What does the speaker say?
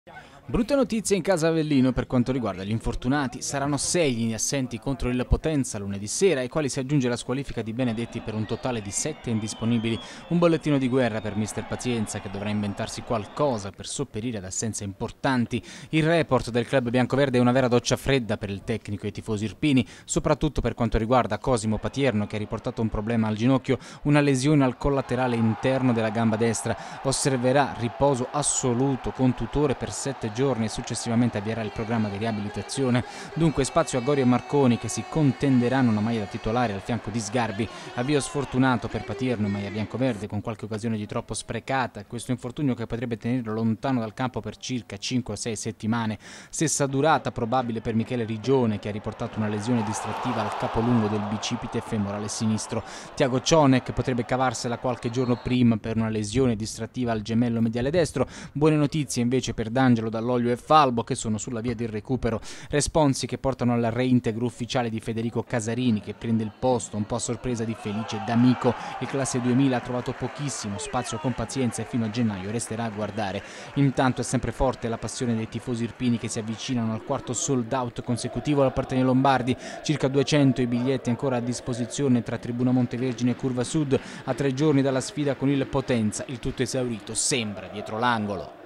Brutte notizie in casa Avellino per quanto riguarda gli infortunati. Saranno 6 gli assenti contro il Potenza lunedì sera, ai quali si aggiunge la squalifica di Benedetti per un totale di 7 indisponibili. Un bollettino di guerra per mister Pazienza, che dovrà inventarsi qualcosa per sopperire ad assenze importanti. Il report del club biancoverde è una vera doccia fredda per il tecnico e i tifosi irpini, soprattutto per quanto riguarda Cosimo Patierno, che ha riportato un problema al ginocchio, una lesione al collaterale interno della gamba destra. Osserverà riposo assoluto con tutore per 7 giorni e successivamente avvierà il programma di riabilitazione. Dunque spazio a Gori e Marconi, che si contenderanno una maglia da titolare al fianco di Sgarbi. Avvio sfortunato per Patierno in maglia biancoverde, con qualche occasione di troppo sprecata. Questo infortunio che potrebbe tenerlo lontano dal campo per circa 5 o 6 settimane. Stessa durata probabile per Michele Rigione, che ha riportato una lesione distrattiva al capolungo del bicipite femorale sinistro. Tiago Cionek potrebbe cavarsela qualche giorno prima per una lesione distrattiva al gemello mediale destro. Buone notizie invece per D'Angelo, Dall'Olio e Falbo, che sono sulla via del recupero. Responsi che portano al reintegro ufficiale di Federico Casarini, che prende il posto un po' a sorpresa di Felice D'Amico. Il classe 2000 ha trovato pochissimo spazio con Pazienza e fino a gennaio resterà a guardare. Intanto è sempre forte la passione dei tifosi irpini, che si avvicinano al quarto sold out consecutivo al Partenio Lombardi. Circa 200 i biglietti ancora a disposizione tra Tribuna Montevergine e Curva Sud, a 3 giorni dalla sfida con il Potenza. Il tutto esaurito sembra dietro l'angolo.